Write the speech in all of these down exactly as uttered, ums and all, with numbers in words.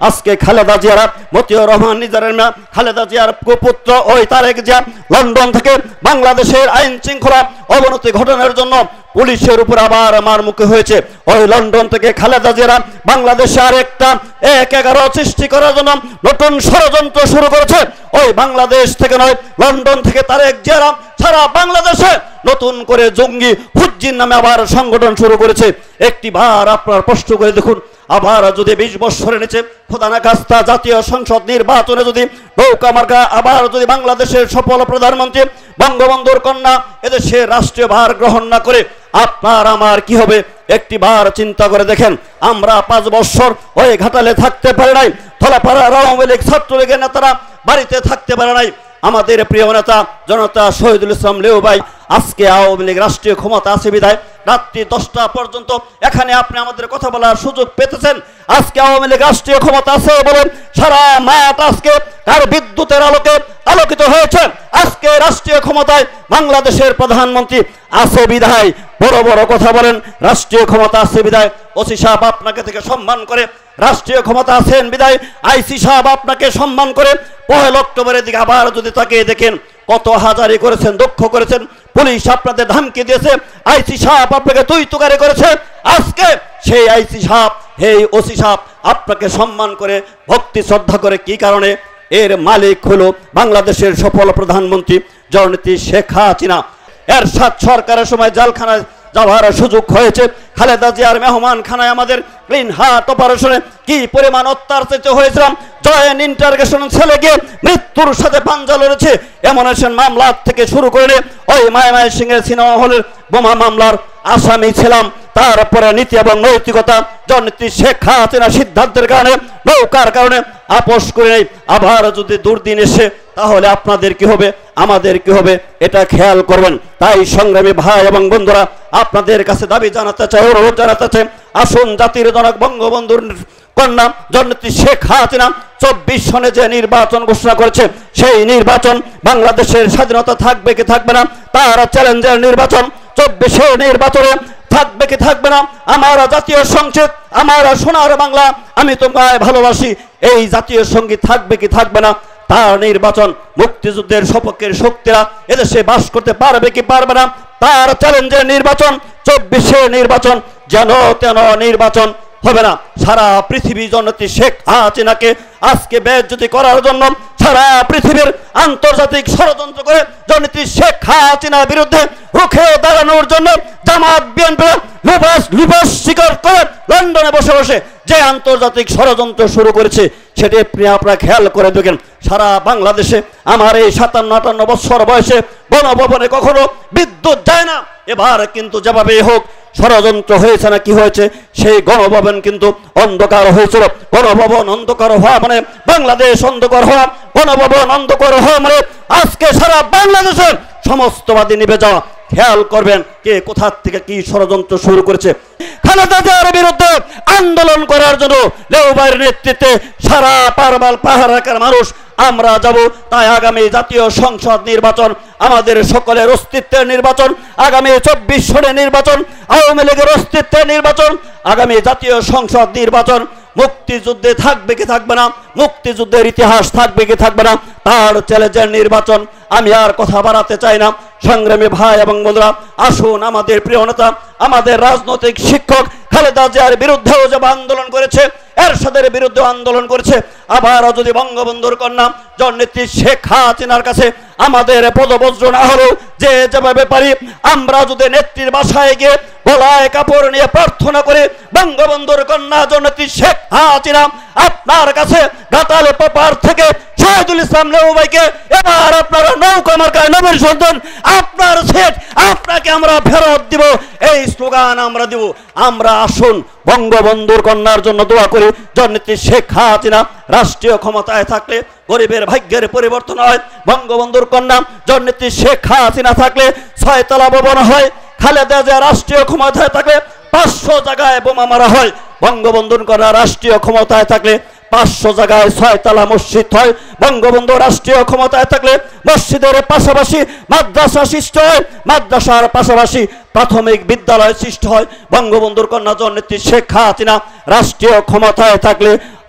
আজকে খালেদা জিয়ারা মতিউর রহমান নিজারের মেয়ে খালেদা জিয়ার পুত্র ওই তারেক জিয়া লন্ডন থেকে বাংলাদেশের আইন শৃঙ্খলা অবনতি ঘটনার জন্য পুলিশের উপর আবার মার মুখে হয়েছে। ওই লন্ডন থেকে খালেদা জিয়ারা বাংলাদেশে আরেকটা এক এগারো সৃষ্টি করার জন্য নতুন ষড়যন্ত্র শুরু করেছে। ওই বাংলাদেশ থেকে নয়, লন্ডন থেকে তারেক জিয়ারা সারা বাংলাদেশে নতুন করে জঙ্গি হুজ্জির নামে আবার সংগঠন শুরু করেছে। একটি বার আপনার প্রশ্ন করে দেখুন, আবার যদি বিশ বছরের নিচে খোদা না খাস্তা জাতীয় সংসদ নির্বাচনে যদি নৌকা মার্কা আবার যদি বাংলাদেশের সফল প্রধানমন্ত্রী বঙ্গবন্ধুর কন্যা এদেশের রাষ্ট্রীয় ভার গ্রহণ না করে আপনার আমার কি হবে? একটি বার চিন্তা করে দেখেন। আমরা পাঁচ বছর ওই ঘাটালে থাকতে পারে নাই, ধলাপাড়ার আওয়ামী লীগ ছাত্রলীগের নেতারা বাড়িতে থাকতে পারে নাই। আমাদের প্রিয় নেতা জনতা শহীদুল ইসলাম লেউ ভাই আজকে আওয়ামী লীগ রাষ্ট্রীয় ক্ষমতা আছে বিধায় রাত্রি দশটা পর্যন্ত এখানে আপনি আমাদের কথা বলার সুযোগ পেতেছেন। আজকে আওয়ামী লীগ রাষ্ট্রীয় ক্ষমতা আছে বলে সারা মাঠ আজকে তার বিদ্যুতের আলোকে আলোকিত হয়েছে। আজকে রাষ্ট্রীয় ক্ষমতায় বাংলাদেশের প্রধানমন্ত্রী আছে বিধায় বড় বড় কথা বলেন। রাষ্ট্রীয় ক্ষমতা আছে বিধায় ওসি সাহেব আপনাকে থেকে সম্মান করে, রাষ্ট্রীয় ক্ষমতা আছেন বিধায় আইসি সাহেব আপনাকে সম্মান করে। পহেলা অক্টোবরের দিকে আবার যদি তাকে দেখেন কত হাজারি করেছেন, দক্ষ করেছেন, পুলিশ আপনাদের ধমকি দিয়েছে, আইসি সাহেব আপনাকে তুই তুকারি করেছে। আজকে সেই আইসি সাহেব এই ওসি সাহেব আপনাকে সম্মান করে ভক্তি শ্রদ্ধা করে কি কারণে? এর মালিক হলো বাংলাদেশের সফল প্রধানমন্ত্রী জননেত্রী শেখ হাসিনা। এরশাদ সরকারের সময় জেলখানায় যাওয়ার সুযোগ হয়েছে। খালেদা জিয়ার মেহমান খানায় আমাদের ক্লিন হার্ট অপারেশনে কি পরিমাণ অত্যাচারিত হয়েছিলাম। জয়েন্ট ইন্টারগেশন ছেলে গিয়ে মৃত্যুর সাথে পাঞ্জা লড়েছে। এমনেশন মামলা থেকে শুরু করে ওই মায়ামায় সিংহের সিনেমা হলের বোমা মামলার আসামি ছিলাম। তারপরে নীতি এবং নৈতিকতা জননেত্রী শেখ হাসিনা সিদ্ধান্তের কারণে নৌকার কারণে আপোষ করে নেই। আবার যদি দুর্দিন এসে তাহলে আপনাদের কি হবে, আমাদের কি হবে, এটা খেয়াল করবেন। তাই সংগ্রামী ভাই এবং বন্ধুরা আপনাদের কাছে দাবি জানাতে চাই, অনুরোধ জানাতে চাই, আসুন জাতির জনক বঙ্গবন্ধুর কন্যা জননেত্রী শেখ হাসিনা চব্বিশ সনে যে নির্বাচন ঘোষণা করেছে সেই নির্বাচন বাংলাদেশের স্বাধীনতা থাকবে কি থাকবে না তার চ্যালেঞ্জের নির্বাচন। চব্বিশের নির্বাচনে থাকবে কি থাকবে না আমার জাতীয় সংসদ, আমার সোনার বাংলা, আমি তোমায় ভালোবাসি, এই জাতীয় সঙ্গীত থাকবে কি থাকবে না তার নির্বাচন। মুক্তিযুদ্ধের সপক্ষের শক্তিরা এদেশে বাস করতে পারবে কি পারবে না তার চ্যালেঞ্জের নির্বাচন। চব্বিশের নির্বাচন যেন তেন নির্বাচন হবে না। সারা পৃথিবী জননেত্রী শেখ হাসিনাকে আজকে বেইজ্জতি করার জন্য সারা পৃথিবীর আন্তর্জাতিক ষড়যন্ত্র করে জননেত্রী শেখ হাসিনার বিরুদ্ধে রুখে দাঁড়ানোর জন্য জামাত বিএনপি লুবাস লুবাস স্বীকার করে লন্ডনে বসে বসে যে আন্তর্জাতিক ষড়যন্ত্র শুরু করেছে সেটি আপনি আপনারা খেয়াল করে দেখেন। সারা বাংলাদেশে আমার এই সাতান্ন আটান্ন বছর বয়সে গণভবনে কখনো বিদ্যুৎ যায় না। এবার কিন্তু যেভাবে হোক ষড়যন্ত্র হয়েছে না কি হয়েছে, সেই গণভবন কিন্তু অন্ধকার হয়েছিল। গণভবন অন্ধকার হওয়া মানে বাংলাদেশ অন্ধকার হওয়া, গণভবন অন্ধকার হওয়া মানে আজকে সারা বাংলাদেশের সমস্তবাদী নিভে যাওয়া। খেয়াল করবেন কে কোথা থেকে কি ষড়যন্ত্র শুরু করেছে। খালেদা জিয়ার বিরুদ্ধে আন্দোলন করার জন্য লেউবাইয়ের নেতৃত্বে সারা পারবাল পাহাড়ের মানুষ আমরা যাব। তাই আগামী জাতীয় সংসদ নির্বাচন আমাদের সকলের অস্তিত্বের নির্বাচন, আগামী চব্বিশ সনের নির্বাচন আওয়ামী লীগের অস্তিত্বের নির্বাচন, আগামী জাতীয় সংসদ নির্বাচন মুক্তিযুদ্ধে থাকবে কি থাকবে না, মুক্তিযুদ্ধের ইতিহাস থাকবে কি থাকবে না তার চ্যালেঞ্জের নির্বাচন। আমি আর কথা বাড়াতে চাই না। সংগ্রামী ভাই এবং বন্ধুরা আসুন আমাদের প্রিয় নেতা আমাদের রাজনৈতিক শিক্ষক খালেদা জিয়ার বিরুদ্ধেও যে আন্দোলন করেছে, এরশাদের বিরুদ্ধে আন্দোলন করেছে, আবারও যদি বঙ্গবন্ধুর কন্যা জননেত্রী শেখ হাসিনার কাছে আমাদের পদবজ্র না হলেও যে যেভাবে পারি আমরা যদি নেত্রীর বাসায় গিয়ে গলায় কাপড় নিয়ে প্রার্থনা করে বঙ্গবন্ধুর কন্যা জননেত্রী শেখ হাসিনা আপনার কাছে ঘাটাল পাপার থেকে শহীদুল ইসলাম লেউ ভাইকে এবার আপনারা নৌকা মার্কায় নবীর সন্তান আপনার সেট আপনাকে আমরা ফেরত দিব, এই স্লোগান আমরা দিব। আমরা আসুন বঙ্গবন্ধুর কন্যার জন্য দোয়া করি। জননেত্রী শেখ হাসিনা রাষ্ট্রীয় ক্ষমতায় থাকলে গরিবের ভাগ্যের পরিবর্তন হয়। বঙ্গবন্ধুর কন্যা জননেত্রী শেখ হাসিনা থাকলে ছয়তলা ভবন হয়। খালেদা জিয়া রাষ্ট্রীয় ক্ষমতায় থাকলে পাঁচশো জায়গায় বোমা মারা হয়। বঙ্গবন্ধুর কন্যা রাষ্ট্রীয় ক্ষমতায় থাকলে পাঁচশো জায়গায় ছয়তলা মসজিদ হয়। বঙ্গবন্ধু রাষ্ট্রীয় ক্ষমতায় থাকলে মসজিদের পাশাপাশি মাদ্রাসা সৃষ্টি হয়, মাদ্রাসার পাশাপাশি প্রাথমিক বিদ্যালয় সৃষ্টি হয়। বঙ্গবন্ধুর কন্যা জননেত্রী শেখ হাসিনা রাষ্ট্রীয় ক্ষমতায় থাকলে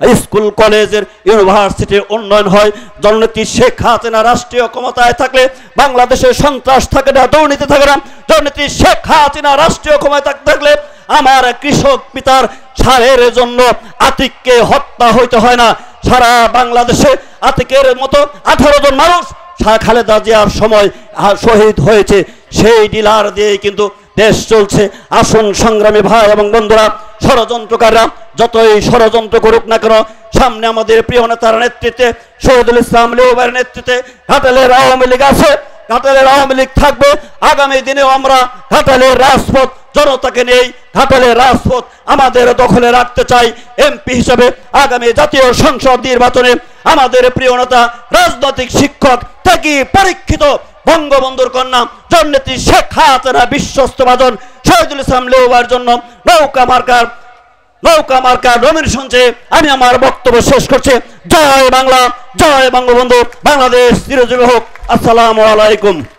স্কুল কলেজের ইউনিভার্সিটির উন্নয়ন হয়। জননেত্রী শেখ হাসিনা রাষ্ট্রীয় ক্ষমতায় থাকলে বাংলাদেশে সন্ত্রাস থাকে না, দুর্নীতি থাকে না। জননেত্রী শেখ হাসিনা রাষ্ট্রীয় ক্ষমতায় থাকলে আমার কৃষক পিতার সারের জন্য আতিককে হত্যা হইতে হয় না। সারা বাংলাদেশে আতিকের মতো আঠারো জন মানুষ খালেদা জিয়ার সময় শহীদ হয়েছে। সেই ডিলার দিয়ে কিন্তু দেশ চলছে। আসুন সংগ্রামী ভাই এবং বন্ধুরা, ষড়যন্ত্রকাররা যতই ষড়যন্ত্র করুক না কেন, সামনে আমাদের প্রিয় নেতার নেতৃত্বে, শহীদুল ইসলাম লিওবার নেতৃত্বে ঘাটালের আওয়ামী লীগ আছে, ঘাটালের আওয়ামী লীগ থাকবে। আগামী দিনেও আমরা ঘাটালের রাজপথ জনতাকে নেই, ঘাটালের রাজপথ আমাদের দখলে রাখতে চাই। এমপি হিসেবে আগামী জাতীয় সংসদ নির্বাচনে আমাদের প্রিয় নেতা, রাজনৈতিক শিক্ষক থেকে পরীক্ষিত বঙ্গবন্ধুর কন্যা জননেত্রী শেখ হাসিনা বিশ্বস্ত ভাজন শহীদুল ইসলাম লিওবার জন্য নৌকা মার্কার নৌকা মার্কার নমিনেশন চেয়ে আমি আমার বক্তব্য শেষ করছি। জয় বাংলা, জয় বঙ্গবন্ধু, বাংলাদেশ চিরজীবী হোক। আসসালামু আলাইকুম।